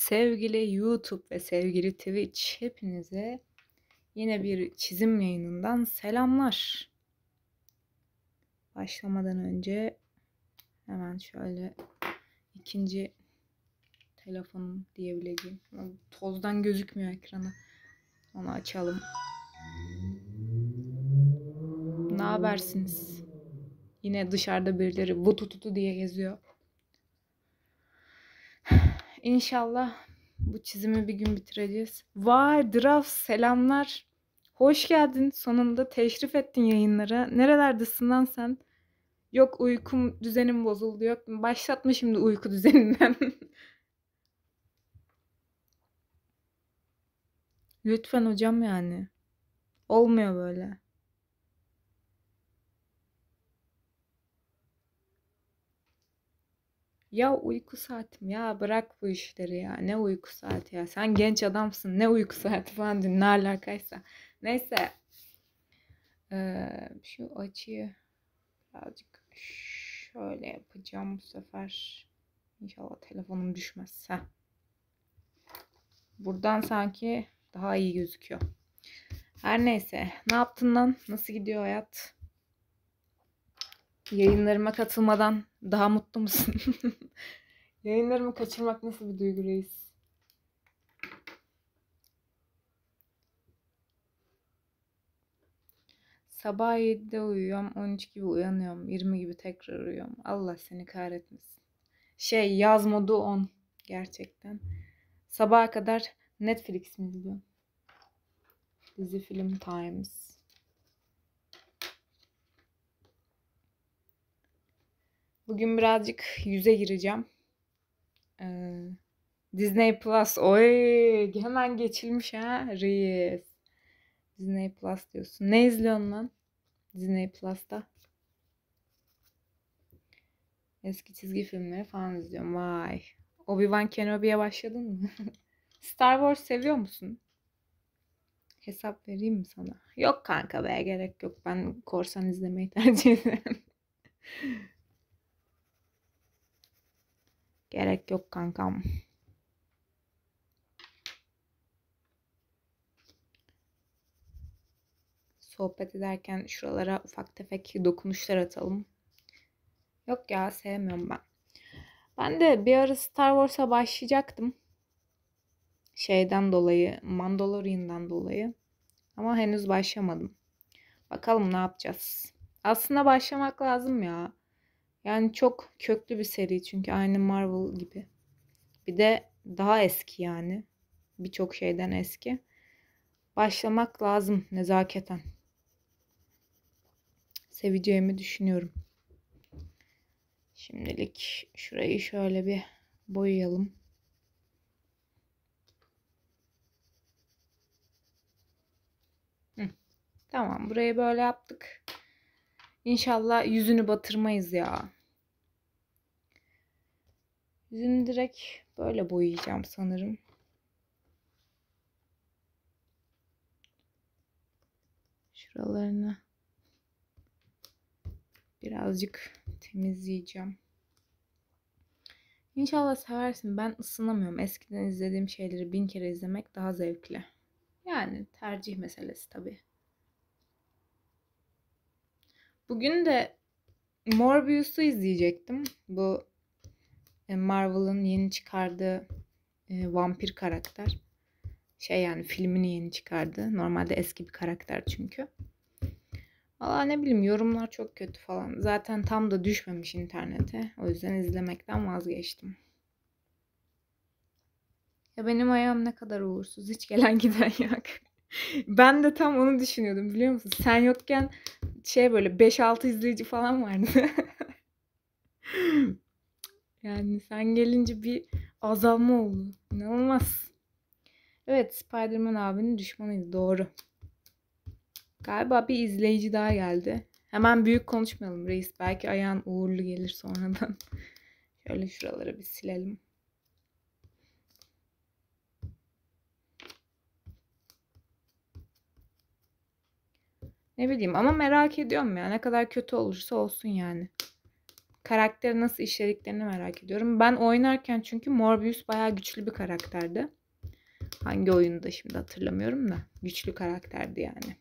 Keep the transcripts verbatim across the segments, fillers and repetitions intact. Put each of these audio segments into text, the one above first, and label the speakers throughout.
Speaker 1: Sevgili YouTube ve sevgili Twitch, hepinize yine bir çizim yayınından selamlar. Başlamadan önce hemen şöyle ikinci telefonum diyebileceğim. Tozdan gözükmüyor ekranı. Onu açalım. Ne habersiniz? Yine dışarıda birileri vutututu diye geziyor. İnşallah bu çizimi bir gün bitireceğiz. Vay Draft, selamlar. Hoş geldin. Sonunda teşrif ettin yayınlara. Nerelerdesin lan sen? Yok uykum düzenim bozuldu. Yok başlatma şimdi uyku düzeninden. Lütfen hocam yani. Olmuyor böyle. Ya uyku saatim ya, bırak bu işleri ya. Ne uyku saati ya. Sen genç adamsın. Ne uyku saati falan diyor. Ne alakaysa. Neyse. Ee, şu açıyı birazcık şöyle yapacağım bu sefer. İnşallah telefonum düşmez. Heh. Buradan sanki daha iyi gözüküyor. Her neyse. Ne yaptın lan? Nasıl gidiyor hayat? Yayınlarıma katılmadan daha mutlu musun? Yayınlarımı kaçırmak nasıl bir duygu reis? Sabah yedide uyuyorum. on üç gibi uyanıyorum. yirmi gibi tekrar uyuyorum. Allah seni kahretmesin. Şey, yaz modu on. Gerçekten. Sabaha kadar Netflix mi izliyorum? Dizi film times. Bugün birazcık yüze gireceğim. Ee, Disney Plus. Oy, hemen geçilmiş ha reis. Disney Plus diyorsun. Ne izliyorsun lan Disney Plus'ta? Eski çizgi filmleri falan izliyorum. Vay. Obi-Wan Kenobi'ye başladın mı? Star Wars seviyor musun? Hesap vereyim mi sana? Yok kanka be, gerek yok. Ben korsan izlemeyi tercih ederim. Gerek yok kankam. Sohbet ederken şuralara ufak tefek dokunuşlar atalım. Yok ya, sevmiyorum ben. Ben de bir ara Star Wars'a başlayacaktım. Şeyden dolayı, Mandalorian'dan dolayı. Ama henüz başlamadım. Bakalım ne yapacağız. Aslında başlamak lazım ya. Yani çok köklü bir seri çünkü aynı Marvel gibi. Bir de daha eski yani. Birçok şeyden eski. Başlamak lazım nezaketen. Seveceğimi düşünüyorum. Şimdilik şurayı şöyle bir boyayalım. Hı. Tamam, burayı böyle yaptık. İnşallah yüzünü batırmayız ya. Yüzünü direkt böyle boyayacağım sanırım. Şuralarını birazcık temizleyeceğim. İnşallah seversin. Ben ısınamıyorum. Eskiden izlediğim şeyleri bin kere izlemek daha zevkli. Yani tercih meselesi tabii. Bugün de Morbius'u izleyecektim. Bu Marvel'ın yeni çıkardığı e, vampir karakter. Şey yani filmini yeni çıkardı. Normalde eski bir karakter çünkü. Valla ne bileyim, yorumlar çok kötü falan. Zaten tam da düşmemiş internete. O yüzden izlemekten vazgeçtim. Ya benim ayağım ne kadar uğursuz. Hiç gelen giden yok. Ben de tam onu düşünüyordum, biliyor musun? Sen yokken şey böyle beş altı izleyici falan vardı. Yani sen gelince bir azalma oldu. İnanılmaz. Evet, Spider-Man abinin düşmanıydı. Doğru. Galiba bir izleyici daha geldi. Hemen büyük konuşmayalım reis. Belki ayağın uğurlu gelir sonradan. Şöyle şuraları bir silelim. Ne bileyim ama merak ediyorum ya. Ne kadar kötü olursa olsun yani. karakteri nasıl işlediklerini merak ediyorum. Ben oynarken çünkü Morbius bayağı güçlü bir karakterdi. Hangi oyunda şimdi hatırlamıyorum da. Güçlü karakterdi yani.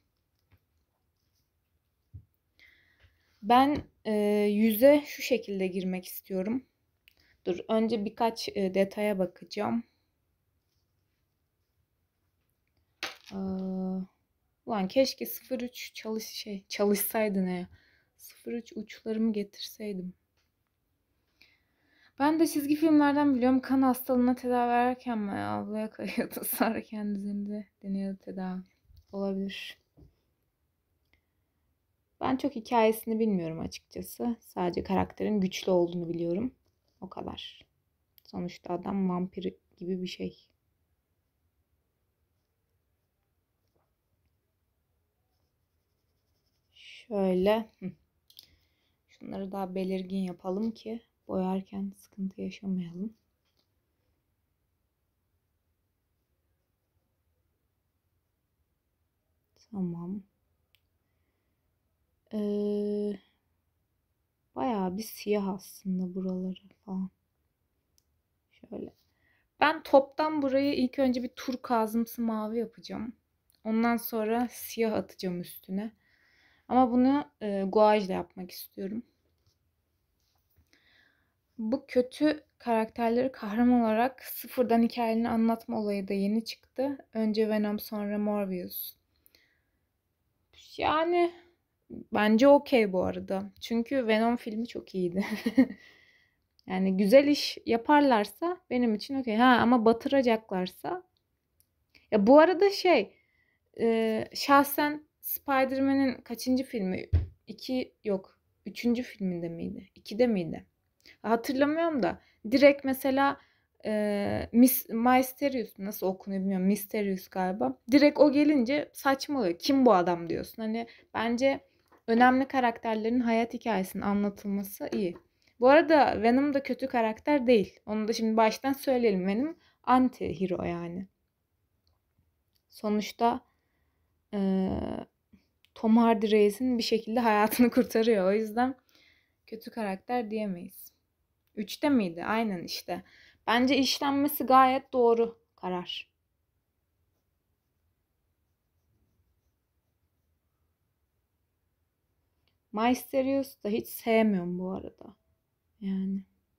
Speaker 1: Ben e, yüze şu şekilde girmek istiyorum. Dur önce birkaç e, detaya bakacağım. Ee, ulan keşke sıfır üç çalış şey çalışsaydı ne? sıfır üç uçlarımı getirseydim. Ben de çizgi filmlerden biliyorum, kan hastalığına tedavi verirken mi ablaya kayıyordu, sonra kendi üzerinde deniyordu tedavi. Olabilir. Ben çok hikayesini bilmiyorum açıkçası. Sadece karakterin güçlü olduğunu biliyorum. O kadar. Sonuçta adam vampir gibi bir şey. Şöyle. Şunları daha belirgin yapalım ki boyarken sıkıntı yaşamayalım. Tamam. Ee, bayağı bir siyah aslında buraları falan. Şöyle. Ben toptan burayı ilk önce bir turkuazımsı mavi yapacağım. Ondan sonra siyah atacağım üstüne. Ama bunu e, guajla yapmak istiyorum. Bu kötü karakterleri kahraman olarak sıfırdan hikayelerini anlatma olayı da yeni çıktı. Önce Venom, sonra Morbius. Yani bence okey bu arada. Çünkü Venom filmi çok iyiydi. Yani güzel iş yaparlarsa benim için okey. Ha ama batıracaklarsa. Ya bu arada şey e, şahsen Spider-Man'in kaçıncı filmi? İki yok. Üçüncü filminde miydi? İkide miydi? Hatırlamıyorum da. Direkt mesela e, Mis Mysterious nasıl okunuyor bilmiyorum. Mysterious galiba. Direkt o gelince saçmalıyor. Kim bu adam diyorsun. Hani bence önemli karakterlerin hayat hikayesinin anlatılması iyi. Bu arada Venom da kötü karakter değil. Onu da şimdi baştan söyleyelim. Venom anti hero yani. Sonuçta e, Tom Hardy Reis'in bir şekilde hayatını kurtarıyor. O yüzden kötü karakter diyemeyiz. Üçte miydi? Aynen işte. Bence işlenmesi gayet doğru karar. Mysterious da hiç sevmiyorum bu arada. Yani.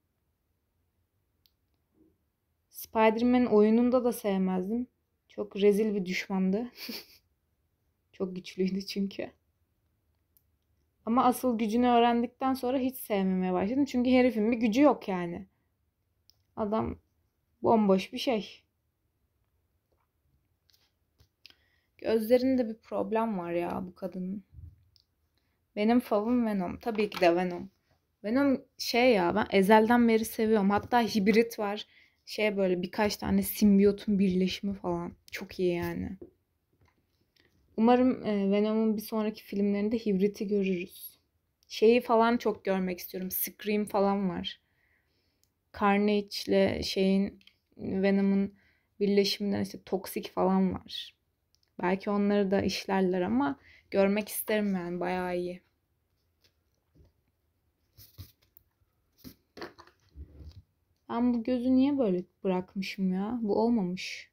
Speaker 1: Spider-Man oyununda da sevmezdim. Çok rezil bir düşmandı. Çok güçlüydü çünkü. Ama asıl gücünü öğrendikten sonra hiç sevmemeye başladım. Çünkü herifin bir gücü yok yani. Adam bomboş bir şey. Gözlerinde bir problem var ya bu kadının. Benim favım Venom. Tabii ki de Venom. Venom şey ya, ben ezelden beri seviyorum. Hatta hibrit var. Şey böyle birkaç tane simbiyotun birleşimi falan. Çok iyi yani. Umarım e, Venom'un bir sonraki filmlerinde hibriti görürüz. Şeyi falan çok görmek istiyorum. Scream falan var. Carnage ile şeyin Venom'un birleşiminden işte toksik falan var. Belki onları da işlerler ama görmek isterim yani, bayağı iyi. Ben bu gözü niye böyle bırakmışım ya? Bu olmamış.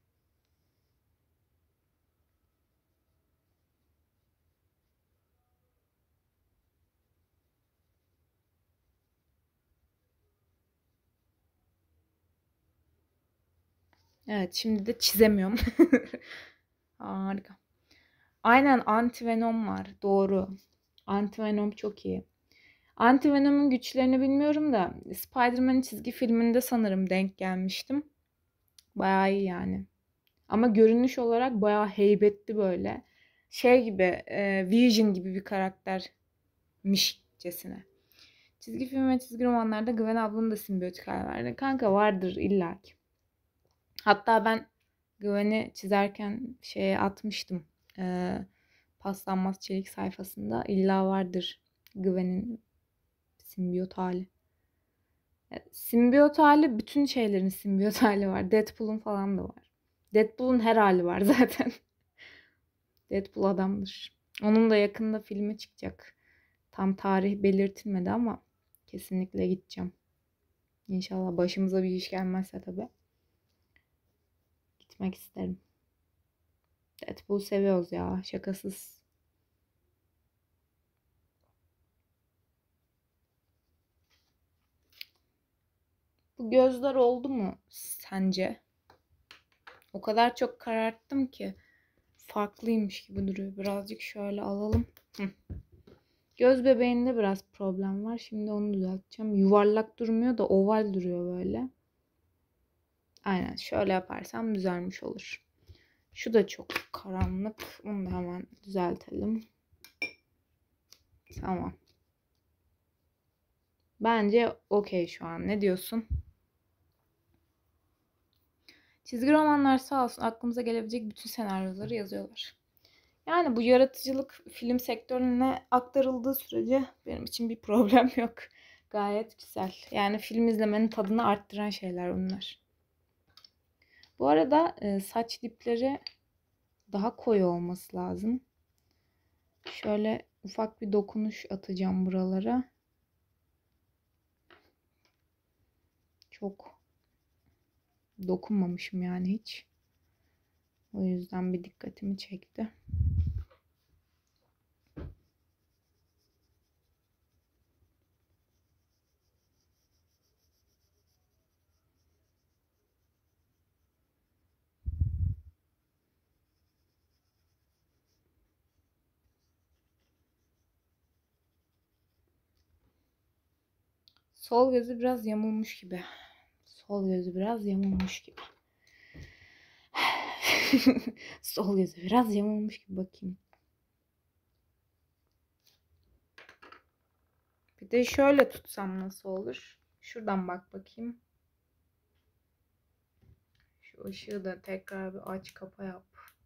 Speaker 1: Evet, şimdi de çizemiyorum. Harika. Aynen, Anti-Venom var. Doğru. Anti-Venom çok iyi. Anti-Venom'un güçlerini bilmiyorum da Spider-Man çizgi filminde sanırım denk gelmiştim. Bayağı iyi yani. Ama görünüş olarak bayağı heybetli böyle. Şey gibi, e, Vision gibi bir karaktermişcesine. Çizgi film ve çizgi romanlarda Gwen ablanın da simbiyotik hali vardı. Kanka vardır illaki. Hatta ben Gwen'i çizerken şeye atmıştım. E, paslanmaz çelik sayfasında illa vardır Gwen'in simbiyot hali. E, simbiyot hali, bütün şeylerin simbiyot hali var. Deadpool'un falan da var. Deadpool'un her hali var zaten. Deadpool adamdır. Onun da yakında filmi çıkacak. Tam tarih belirtilmedi ama Kesinlikle gideceğim. İnşallah başımıza bir iş gelmezse tabii. Gitmek isterim. Deadpool seviyoruz ya. Şakasız. Bu gözler oldu mu sence? O kadar çok kararttım ki farklıymış gibi duruyor. Birazcık şöyle alalım. Hı. Göz bebeğinde biraz problem var. Şimdi onu düzelteceğim. Yuvarlak durmuyor da oval duruyor böyle. Aynen şöyle yaparsam düzelmiş olur. Şu da çok karanlık. Bunu da hemen düzeltelim. Tamam. Bence okey şu an. Ne diyorsun? Çizgi romanlar sağ olsun aklımıza gelebilecek bütün senaryoları yazıyorlar. Yani bu yaratıcılık film sektörüne aktarıldığı sürece benim için bir problem yok. Gayet güzel. Yani film izlemenin tadını arttıran şeyler bunlar. Bu arada e, saç dipleri daha koyu olması lazım. Şöyle ufak bir dokunuş atacağım buralara. Çok dokunmamışım yani hiç. O yüzden bir dikkatimi çekti. Sol gözü biraz yamulmuş gibi. Sol gözü biraz yamulmuş gibi. Sol gözü biraz yamulmuş gibi bakayım. Bir de şöyle tutsam nasıl olur? Şuradan bak bakayım. Şu ışığı da tekrar bir aç kapa yap.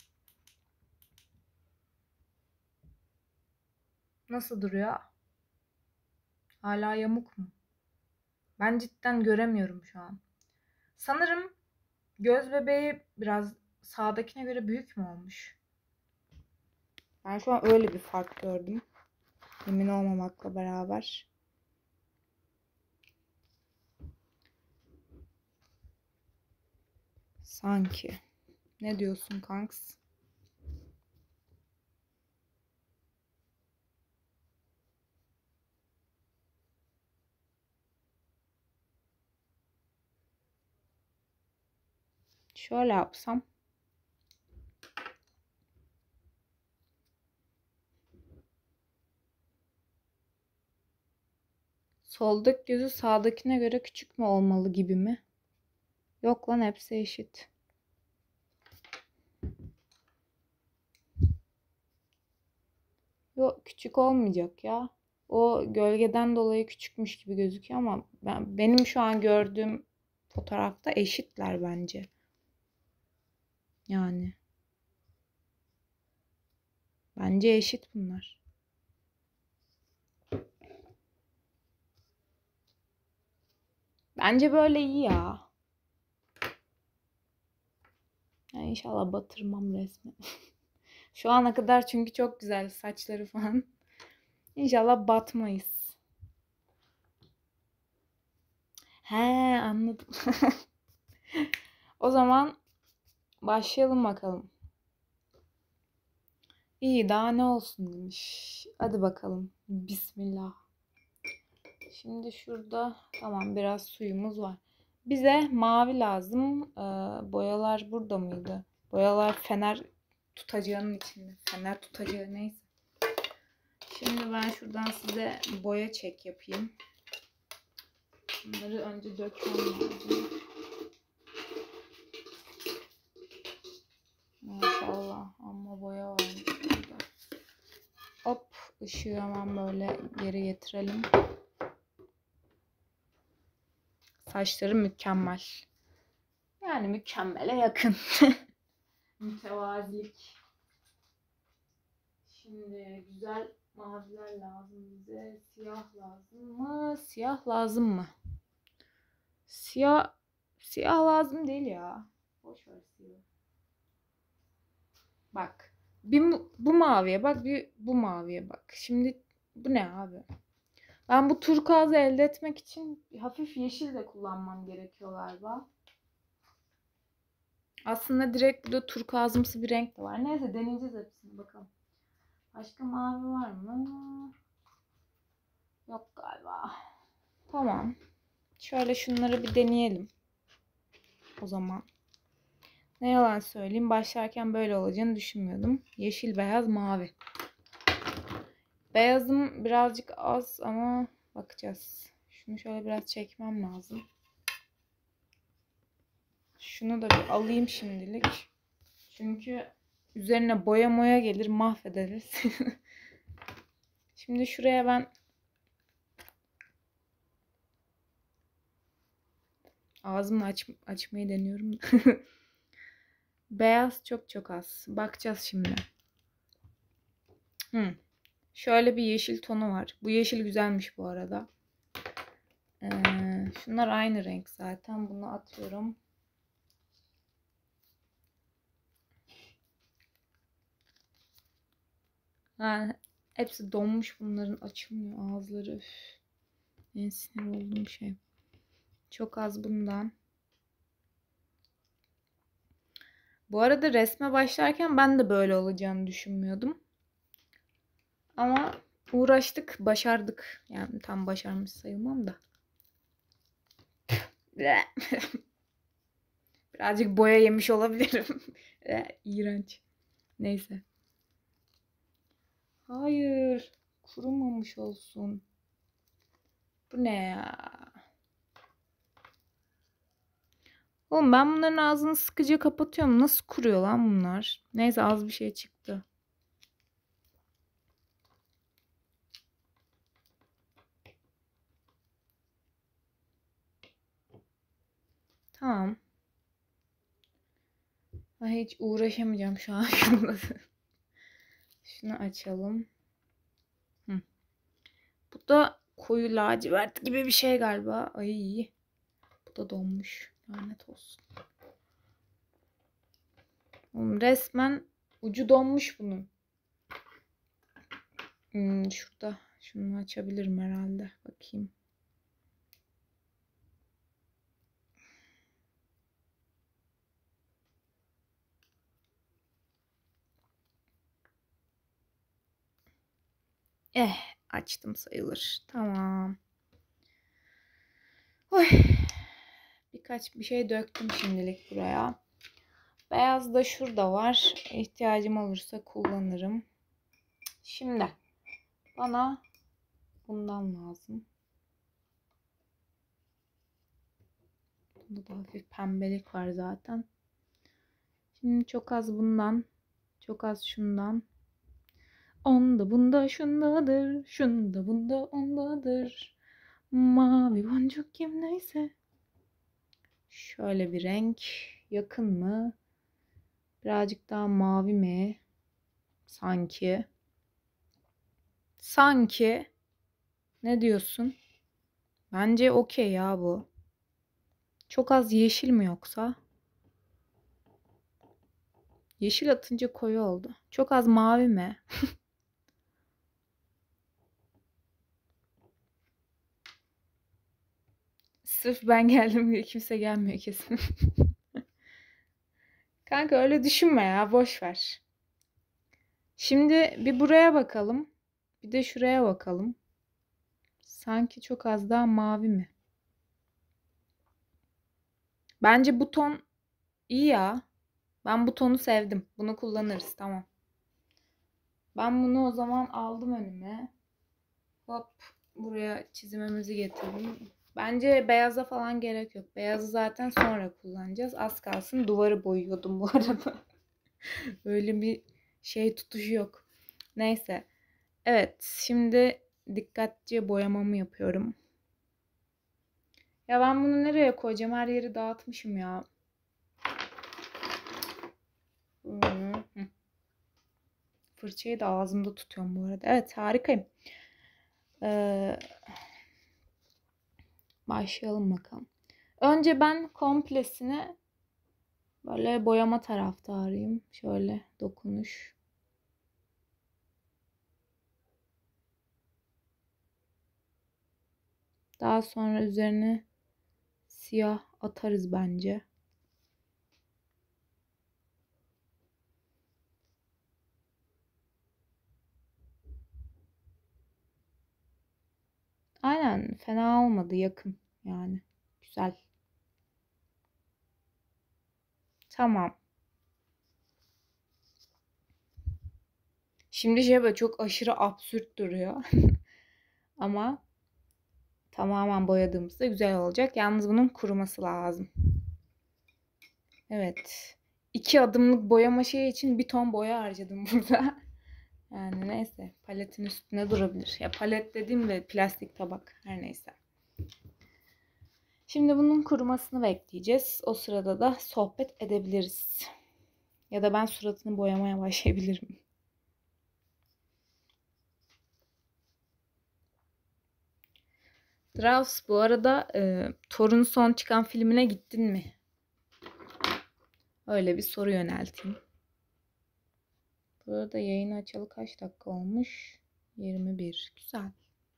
Speaker 1: Nasıl duruyor? Hala yamuk mu? Ben cidden göremiyorum şu an. Sanırım göz bebeği biraz sağdakine göre büyük mü olmuş? Ben şu an öyle bir fark gördüm. Emin olmamakla beraber. Sanki. Ne diyorsun kanks? Şöyle yapsam. Soldaki gözü sağdakine göre küçük mü olmalı gibi mi? Yok lan hepsi eşit. Yok küçük olmayacak ya. O gölgeden dolayı küçükmüş gibi gözüküyor ama ben benim şu an gördüğüm fotoğrafta eşitler bence. Yani. Bence eşit bunlar. Bence böyle iyi ya. Yani inşallah batırmam resmen. Şu ana kadar çünkü çok güzel saçları falan. İnşallah batmayız. He anladım. O zaman başlayalım bakalım. İyi daha ne olsun demiş. Hadi bakalım. Bismillah. Şimdi şurada tamam biraz suyumuz var. Bize mavi lazım. Ee, boyalar burada mıydı? Boyalar fener tutacağının içinde. Fener tutacağı neyse. Şimdi ben şuradan size boya çek yapayım. Bunları önce dökmem lazım. Maşallah amma boya varmış burada. Hop ışığı hemen böyle geri getirelim. Saçları mükemmel. Yani mükemmele yakın. Mütevazilik. Şimdi güzel maviler lazım bize. Siyah lazım mı? Siyah lazım mı? Siyah siyah lazım değil ya. Boş ver siyah. Bak. Bir bu maviye bak, bir bu maviye bak. Şimdi bu ne abi? Ben bu turkuazı elde etmek için hafif yeşil de kullanmam gerekiyor galiba. Aslında direkt burada turkuazımsı bir renk de var. Neyse deneyeceğiz hepsini bakalım. Başka mavi var mı? Yok galiba. Tamam. Şöyle şunları bir deneyelim. O zaman. Ne yalan söyleyeyim. Başlarken böyle olacağını düşünmüyordum. Yeşil, beyaz, mavi. Beyazım birazcık az ama bakacağız. Şunu şöyle biraz çekmem lazım. Şunu da bir alayım şimdilik. Çünkü üzerine boya moya gelir, mahvederiz. Şimdi şuraya ben ağzımla aç, açmayı deniyorum. Beyaz çok çok az. Bakacağız şimdi. Hmm. Şöyle bir yeşil tonu var. Bu yeşil güzelmiş bu arada. Ee, şunlar aynı renk zaten. Bunu atıyorum. Ha, hepsi donmuş bunların. Açılmıyor ağızları. Üf. En sinir olduğum şey. Çok az bundan. Bu arada resme başlarken ben de böyle olacağını düşünmüyordum. Ama uğraştık, başardık. Yani tam başarmış sayılmam da. Birazcık boya yemiş olabilirim. İğrenç. Neyse. Hayır. Kurumamış olsun. Bu ne ya? Oğlum ben bunların ağzını sıkıca kapatıyorum. Nasıl kuruyor lan bunlar? Neyse az bir şey çıktı. Tamam. Ay hiç uğraşamayacağım şu an şunla. Şunu açalım. Hı. Bu da koyu lacivert gibi bir şey galiba. Ay. Bu da donmuş. Lanet olsun. Oğlum resmen ucu donmuş bunun. Hmm, şurada. Şunu açabilirim herhalde. Bakayım. Eh, açtım sayılır. Tamam. Oy. Birkaç bir şey döktüm şimdilik buraya. Beyaz da şurada var. İhtiyacım olursa kullanırım. Şimdi bana bundan lazım. Bunda da hafif pembelik var zaten. Şimdi çok az bundan. Çok az şundan. Onda bunda şundadır. Şunda bunda ondadır. Mavi boncuk kim neyse. Şöyle bir renk. Yakın mı? Birazcık daha mavi mi? Sanki. Sanki. Ne diyorsun? Bence okey ya bu. Çok az yeşil mi yoksa? Yeşil atınca koyu oldu. Çok az mavi mi? Sırf ben geldim diye kimse gelmiyor kesin. Kanka öyle düşünme ya. Boş ver. Şimdi bir buraya bakalım. Bir de şuraya bakalım. Sanki çok az daha mavi mi? Bence bu ton iyi ya. Ben bu tonu sevdim. Bunu kullanırız. Tamam. Ben bunu o zaman aldım önüme. Hop. Buraya çizimimizi getirdim. Bence beyaza falan gerek yok. Beyazı zaten sonra kullanacağız. Az kalsın duvarı boyuyordum bu arada. Öyle bir şey tutuşu yok. Neyse. Evet. Şimdi dikkatlice boyamamı yapıyorum. Ya ben bunu nereye koyacağım? Her yeri dağıtmışım ya. Fırçayı da ağzımda tutuyorum bu arada. Evet harikayım. Ee, başlayalım bakalım. Önce ben komplesini böyle boyama taraftarıyım. Şöyle dokunuş. Daha sonra üzerine siyah atarız bence. Aynen, fena olmadı, yakın yani. Güzel. Tamam. Şimdi şey böyle çok aşırı absürt duruyor. Ama tamamen boyadığımızda güzel olacak. Yalnız bunun kuruması lazım. Evet. İki adımlık boyama şey için bir ton boya harcadım burada. Yani neyse. Paletin üstüne durabilir. Ya palet dediğim de plastik tabak. Her neyse. Şimdi bunun kurumasını bekleyeceğiz. O sırada da sohbet edebiliriz. Ya da ben suratını boyamaya başlayabilirim. Draus, bu arada e, Thor'un son çıkan filmine gittin mi? Öyle bir soru yönelteyim. Bu arada yayın açalı kaç dakika olmuş? yirmi bir. Güzel.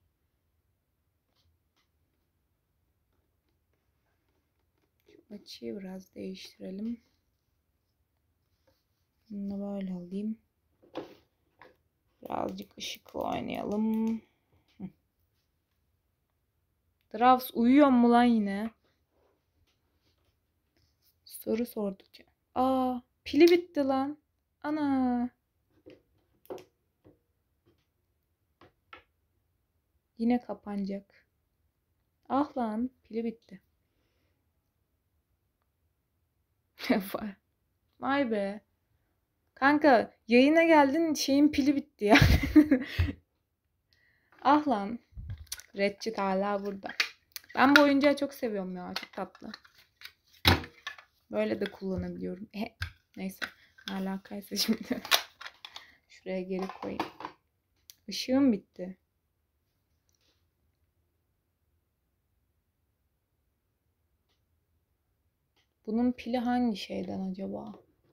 Speaker 1: Şu açıyı biraz değiştirelim. Bunu da böyle alayım. Birazcık ışıkla oynayalım. Draus uyuyor mu lan yine? Soru sordukça. Aa, pili bitti lan. Ana. Yine kapanacak. Ah lan, pili bitti. Vay be. Kanka yayına geldin, şeyin pili bitti ya. Ah lan. Redçit hala burada. Ben bu oyuncağı çok seviyorum ya. Çok tatlı. Böyle de kullanabiliyorum. E, neyse. Ne alakaysa şimdi. Şuraya geri koyayım. Işığım bitti. Bunun pili hangi şeyden acaba?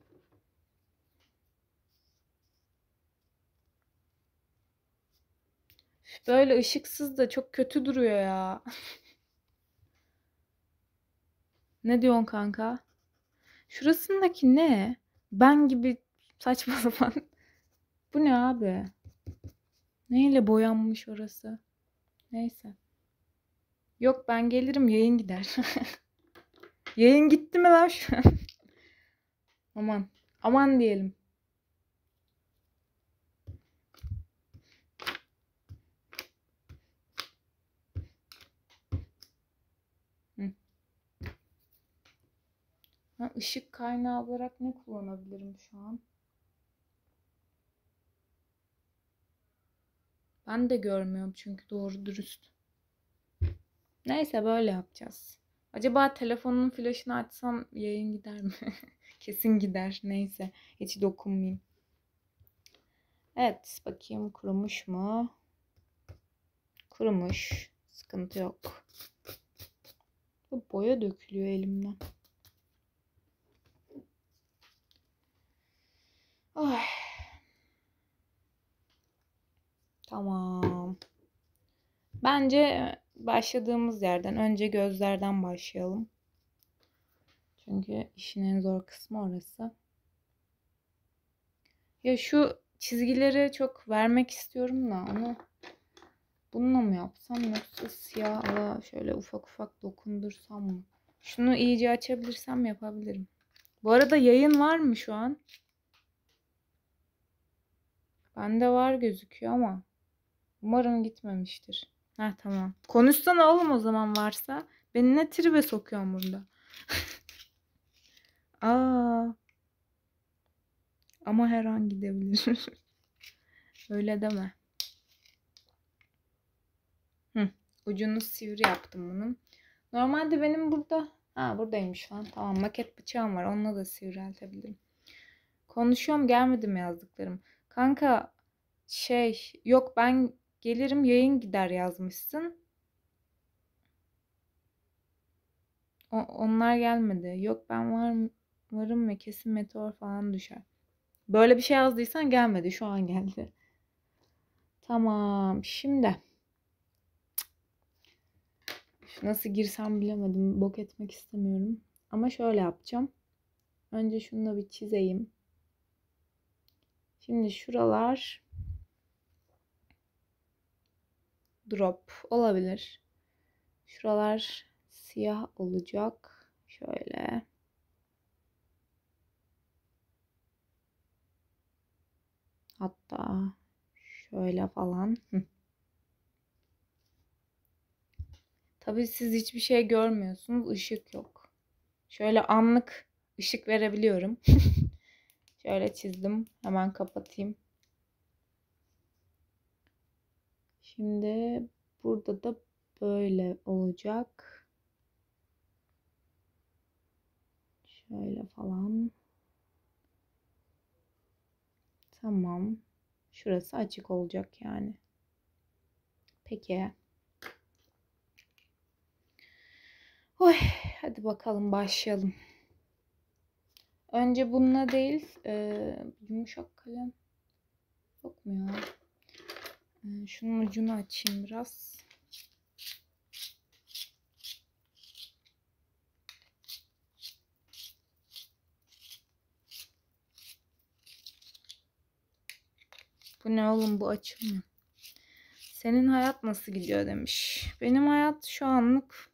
Speaker 1: Böyle ışıksız da çok kötü duruyor ya. Ne diyorsun kanka? Şurasındaki ne? Ben gibi saçma sapan. Bu ne abi? Neyle boyanmış orası? Neyse. Yok, ben gelirim, yayın gider. Yayın gitti mi lan şu an? Aman. Aman diyelim. Hı. Ha, ışık kaynağı olarak ne kullanabilirim şu an? Ben de görmüyorum çünkü doğru dürüst. Neyse, böyle yapacağız. Acaba telefonun flaşını açsam yayın gider mi? Kesin gider. Neyse. Hiç dokunmayayım. Evet. Bakayım kurumuş mu? Kurumuş. Sıkıntı yok. Bu boya dökülüyor elimden. Ay. Tamam. Bence başladığımız yerden, önce gözlerden başlayalım. Çünkü işin en zor kısmı orası. Ya şu çizgileri çok vermek istiyorum da onu bununla mı yapsam, yoksa siyahla şöyle ufak ufak dokundursam mı? Şunu iyice açabilirsem yapabilirim. Bu arada yayın var mı şu an? Bende var gözüküyor ama umarım gitmemiştir. Heh, tamam. Konuşsana oğlum o zaman varsa. Beni ne tribe sokuyorsun burada? Aa. Ama her an gidebilir. Öyle deme. Hı. Ucunu sivri yaptım bunun. Normalde benim burada... Ha, buradaymış lan. Tamam, maket bıçağım var. Onunla da sivriltebilirim. Konuşuyorum, gelmedi mi yazdıklarım? Kanka şey yok, ben gelirim yayın gider yazmışsın. O, onlar gelmedi. Yok, ben var, varım ve kesin meteor falan düşer. Böyle bir şey yazdıysan gelmedi. Şu an geldi. Tamam. Şimdi Nasıl girsem bilemedim. Bok etmek istemiyorum. Ama şöyle yapacağım. Önce şunu bir çizeyim. Şimdi şuralar drop olabilir. Şuralar siyah olacak. Şöyle. Hatta şöyle falan. Tabii siz hiçbir şey görmüyorsunuz. Işık yok. Şöyle anlık ışık verebiliyorum. Şöyle çizdim. Hemen kapatayım. Şimdi burada da böyle olacak. Şöyle falan. Tamam. Şurası açık olacak yani. Peki. Oy, hadi bakalım başlayalım. Önce bununla değil, e, yumuşak kalem yok mu ya? E, şunun ucunu açayım biraz. Bu ne oğlum, bu açılmıyor. Senin hayat nasıl gidiyor demiş. Benim hayat şu anlık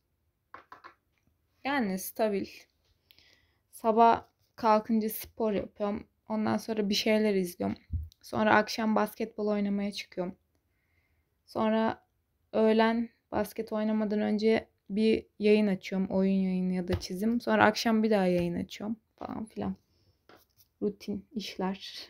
Speaker 1: yani stabil. Sabah kalkınca spor yapıyorum. Ondan sonra bir şeyler izliyorum. Sonra akşam basketbol oynamaya çıkıyorum. Sonra öğlen basket oynamadan önce bir yayın açıyorum. Oyun yayını ya da çizim. Sonra akşam bir daha yayın açıyorum falan filan. Rutin işler.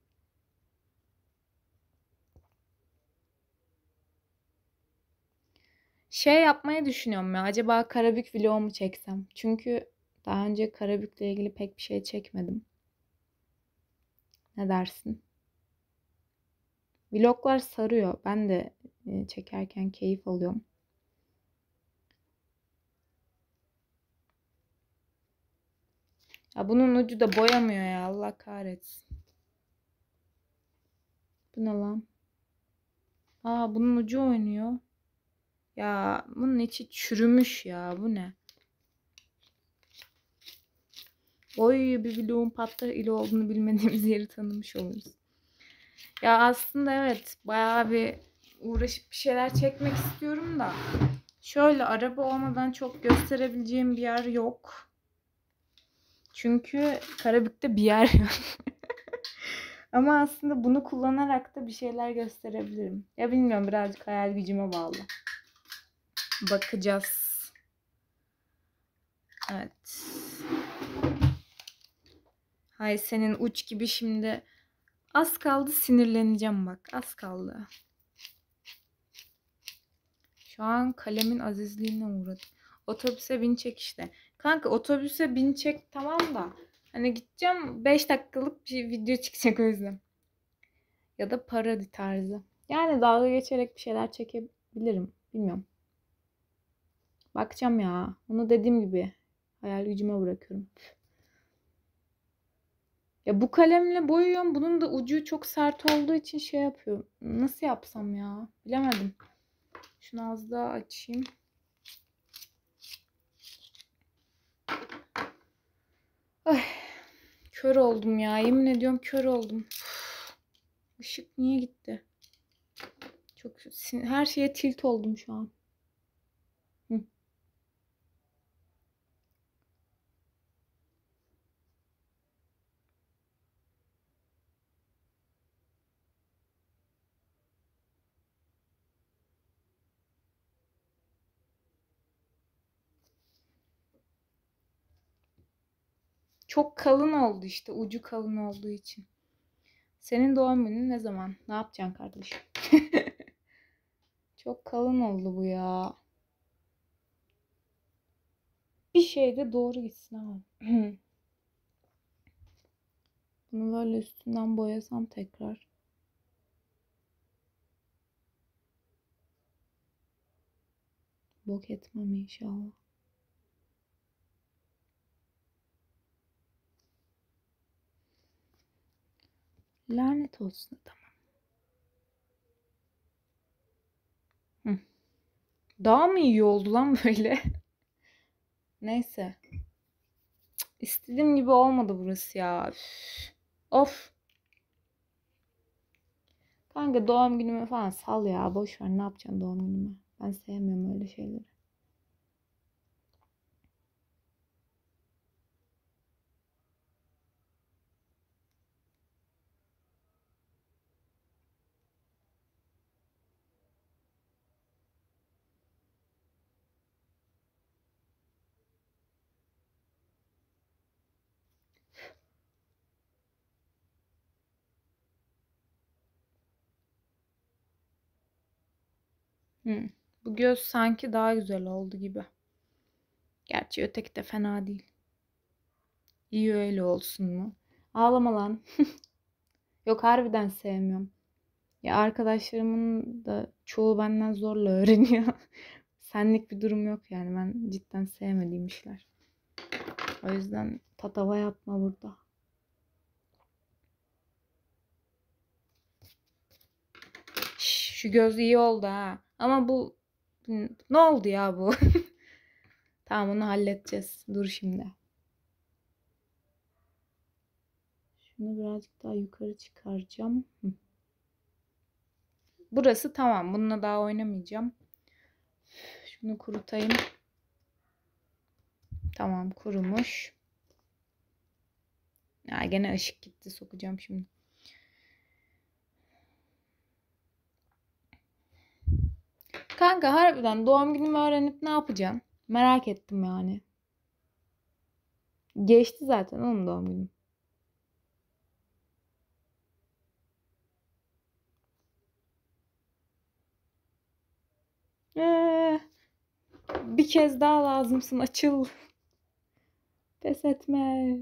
Speaker 1: Şey yapmayı düşünüyorum ya. Acaba Karabük vlogu mu çeksem? Çünkü daha önce Karabük'le ilgili pek bir şey çekmedim. Ne dersin? Vloglar sarıyor. Ben de e, çekerken keyif alıyorum. Ya bunun ucu da boyamıyor ya. Allah kahretsin. Bu ne lan? Aa, bunun ucu oynuyor. Ya bunun içi çürümüş ya. Bu ne? Oy, bir vlogun patlar ile olduğunu bilmediğimiz yeri tanımış oluruz. Ya aslında evet, bayağı bir uğraşıp bir şeyler çekmek istiyorum da. Şöyle araba olmadan çok gösterebileceğim bir yer yok. Çünkü Karabük'te bir yer yok. Ama aslında bunu kullanarak da bir şeyler gösterebilirim. Ya bilmiyorum, birazcık hayal gücüme bağlı. Bakacağız. Evet. Hay senin uç gibi şimdi. Az kaldı sinirleneceğim bak. Az kaldı. Şu an kalemin azizliğine uğradım. Otobüse binecek işte. Kanka otobüse binecek tamam da. Hani gideceğim, beş dakikalık bir video çıkacak o yüzden. Ya da parodi tarzı. Yani dalga geçerek bir şeyler çekebilirim. Bilmiyorum. Bakacağım ya. Onu dediğim gibi hayal gücüme bırakıyorum. Ya bu kalemle boyuyorum. Bunun da ucu çok sert olduğu için şey yapıyorum. Nasıl yapsam ya? Bilemedim. Şunu az daha açayım. Ay, kör oldum ya. Yemin ediyorum kör oldum. Uf, Işık niye gitti? Çok sin- her şeye tilt oldum şu an. Hı. Çok kalın oldu işte. Ucu kalın olduğu için. Senin doğum günün ne zaman? Ne yapacaksın kardeşim? Çok kalın oldu bu ya. Bir şey de doğru gitsin abi. Bunu böyle üstünden boyasam tekrar. Bok etmem inşallah. Lanet olsun, tamam. Hı. Daha mı iyi oldu lan böyle? Neyse. İstediğim gibi olmadı burası ya. Üf. Of. Kanka doğum günüme falan sal ya. Boş ver, ne yapacaksın doğum günüme? Ben sevmiyorum öyle şeyleri. Hı. Bu göz sanki daha güzel oldu gibi. Gerçi öteki de fena değil. İyi öyle olsun mu? Ağlama lan. Yok, harbiden sevmiyorum. Ya arkadaşlarımın da çoğu benden zorla öğreniyor. Senlik bir durum yok yani. Ben cidden sevmediğim işler. O yüzden tatava yapma burada. Şş, şu göz iyi oldu ha. Ama bu ne oldu ya bu? Tamam, onu halledeceğiz. Dur şimdi. Şunu birazcık daha yukarı çıkaracağım. Hı. Burası tamam. Bununla daha oynamayacağım. Şunu kurutayım. Tamam, kurumuş. Ya gene ışık gitti. Sokacağım şimdi. Kanka harbiden doğum günümü öğrenip ne yapacaksın? Merak ettim yani. Geçti zaten onun doğum günü. Ee, bir kez daha lazımsın, açıl. Pes etme.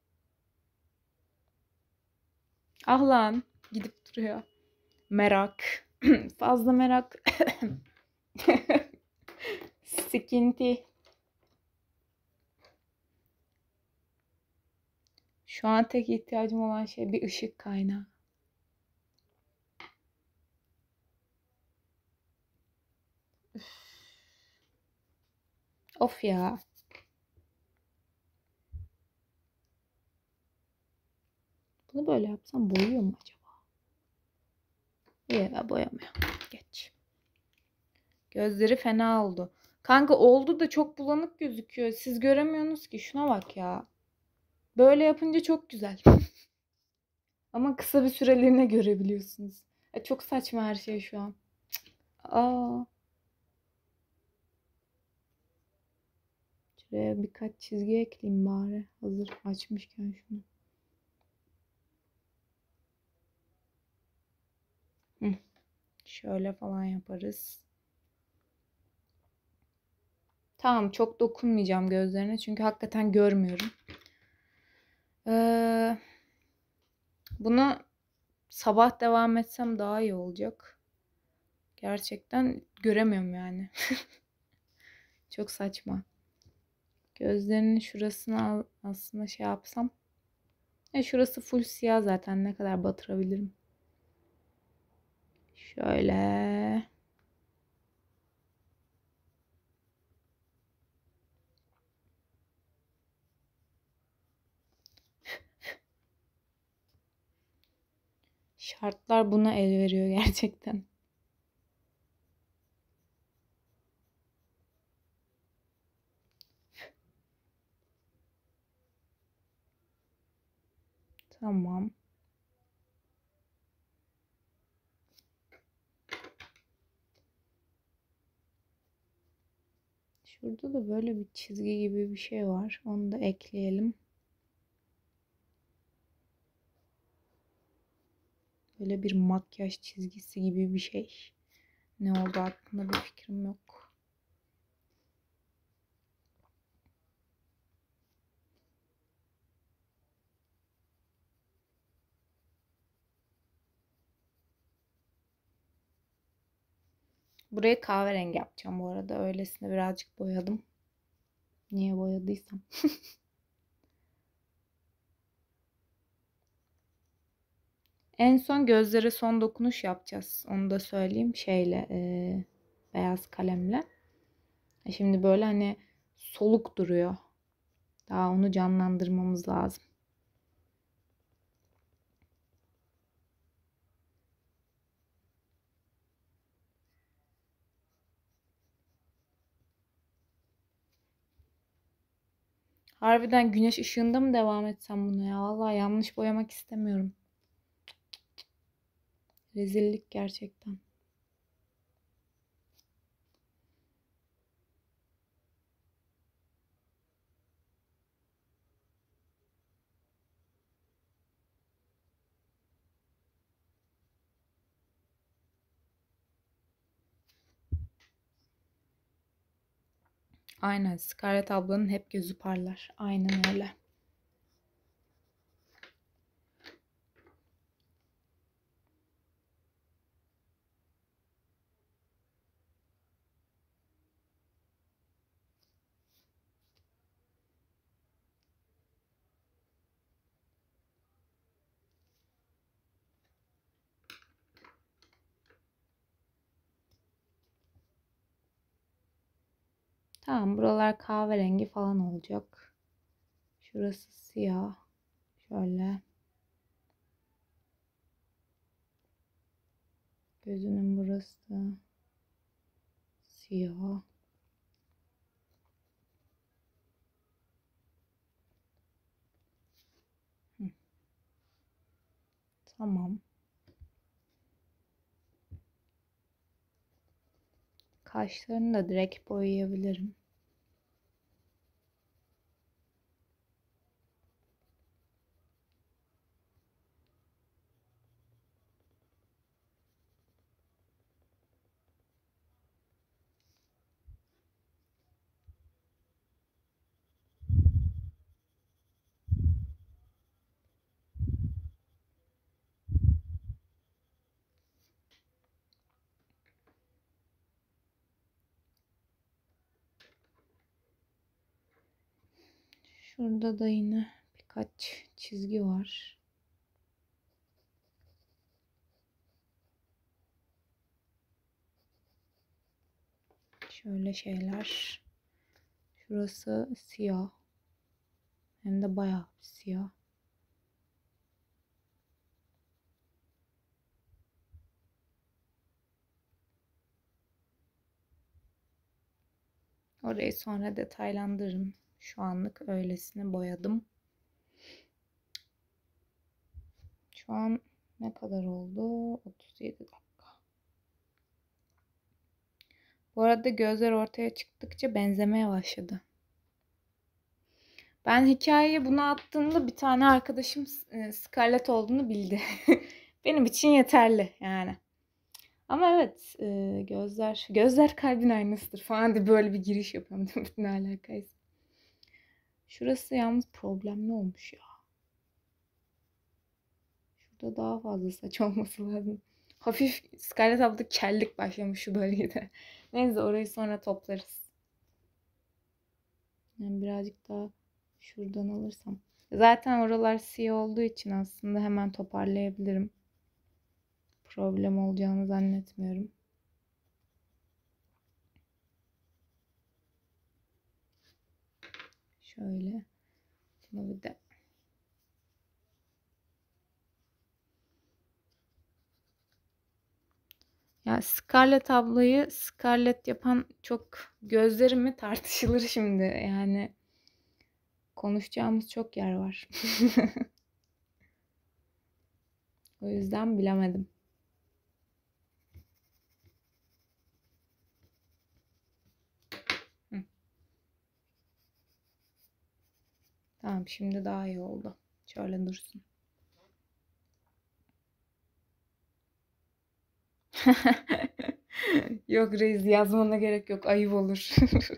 Speaker 1: Ah lan, gidip duruyor. Merak. Fazla merak. Sıkıntı. Şu an tek ihtiyacım olan şey bir ışık kaynağı. Üf. Of ya. Bunu böyle yapsam boyuyor mu acaba? İyi, boyamıyor. Geç. Gözleri fena oldu. Kanka oldu da çok bulanık gözüküyor. Siz göremiyorsunuz ki. Şuna bak ya. Böyle yapınca çok güzel. Ama kısa bir süreliğine görebiliyorsunuz. E, çok saçma her şey şu an. Aa, şuraya birkaç çizgi ekleyeyim bari. Hazır açmışken şunu. Hı. Şöyle falan yaparız. Tamam, çok dokunmayacağım gözlerine çünkü hakikaten görmüyorum. Ee, bunu sabah devam etsem daha iyi olacak. Gerçekten göremiyorum yani. Çok saçma. Gözlerinin şurasını aslında şey yapsam. E şurası full siyah zaten. Ne kadar batırabilirim. Şöyle. Şartlar buna el veriyor gerçekten. Tamam. Şurada da böyle bir çizgi gibi bir şey var. Onu da ekleyelim. Böyle bir makyaj çizgisi gibi bir şey. Ne oldu hakkında bir fikrim yok. Burayı kahverengi yapacağım bu arada. Öylesine birazcık boyadım. Niye boyadıysam. En son gözlere son dokunuş yapacağız. Onu da söyleyeyim. Şeyle, e, beyaz kalemle. Şimdi böyle hani soluk duruyor. Daha onu canlandırmamız lazım. Harbiden güneş ışığında mı devam etsem buna ya? Vallahi yanlış boyamak istemiyorum. Rezillik gerçekten. Aynen, Scarlett ablanın hep gözü parlar. Aynen öyle. Tamam, buralar kahverengi falan olacak. Şurası siyah. Şöyle. Gözünün burası siyah. Hı. Tamam. Kaşlarını da direkt boyayabilirim. Şurada da yine birkaç çizgi var. Şöyle şeyler. Şurası siyah. Hem de bayağı siyah. Orayı sonra detaylandırırım. Şu anlık öylesine boyadım. Şu an ne kadar oldu? otuz yedi dakika. Bu arada gözler ortaya çıktıkça benzemeye başladı. Ben hikayeye bunu attığımda bir tane arkadaşım Scarlett olduğunu bildi. Benim için yeterli yani. Ama evet, e, gözler gözler kalbin aynasıdır falan diye böyle bir giriş yapıyorum. Bütün alakaysa. Şurası yalnız problemli olmuş ya. Şurada daha fazla saç olması lazım. Hafif Scarlett abla kellik başlamış şu bölgede. Neyse, orayı sonra toplarız. Yani birazcık daha şuradan alırsam. Zaten oralar siyah olduğu için aslında hemen toparlayabilirim. Problem olacağını zannetmiyorum. Şöyle. Bunu bir de ya Scarlett ablayı Scarlett yapan çok gözleri mi tartışılır şimdi. Yani konuşacağımız çok yer var. O yüzden bilemedim. Hı. Tamam, şimdi daha iyi oldu. Şöyle dursun. Yok reis, yazmana gerek yok. Ayıp olur.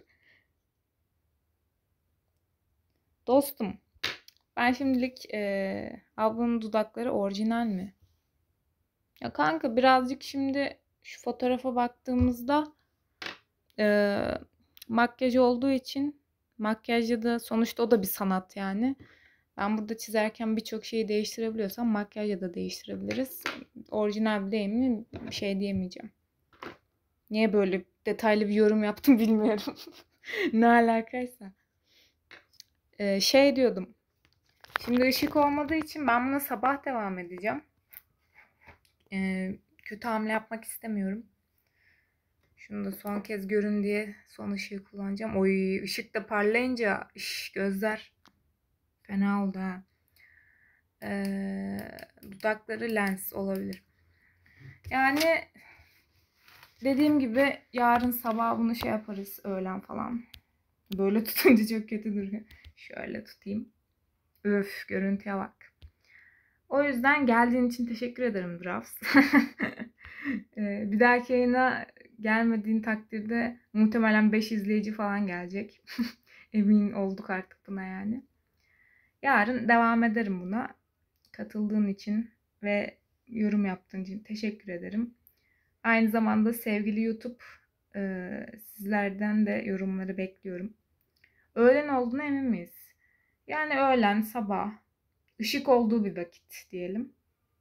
Speaker 1: Dostum, ben şimdilik e, ablanın dudakları orijinal mi? Ya kanka, birazcık şimdi şu fotoğrafa baktığımızda e, makyaj olduğu için, makyajda da sonuçta o da bir sanat yani. Ben burada çizerken birçok şeyi değiştirebiliyorsam makyajla da değiştirebiliriz. Orijinal değil mi bir şey diyemeyeceğim. Niye böyle detaylı bir yorum yaptım bilmiyorum. Ne alakaysa. Ee, şey diyordum. Şimdi ışık olmadığı için ben buna sabah devam edeceğim. Ee, kötü hamle yapmak istemiyorum. Şunu da son kez görün diye son ışığı kullanacağım. Oy, ışık da parlayınca iş, gözler fena oldu ha. Ee, dudakları lens olabilir. Yani dediğim gibi yarın sabah bunu şey yaparız, öğlen falan. Böyle tutunca çok kötü duruyor. Şöyle tutayım. Öf, görüntüye bak. O yüzden geldiğin için teşekkür ederim Drafts. Ee, bir dahaki yayına gelmediğin takdirde muhtemelen beş izleyici falan gelecek. Emin olduk artık buna yani. Yarın devam ederim buna. Katıldığın için ve yorum yaptığın için teşekkür ederim. Aynı zamanda sevgili YouTube, e, sizlerden de yorumları bekliyorum. Öğlen olduğuna emin miyiz? Yani öğlen, sabah, ışık olduğu bir vakit diyelim.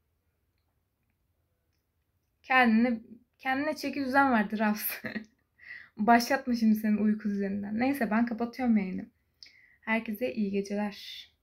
Speaker 1: Kendine kendine çeki düzen ver Rafs. Başlatma şimdi senin uyku düzeninden. Neyse ben kapatıyorum yayını. Herkese iyi geceler.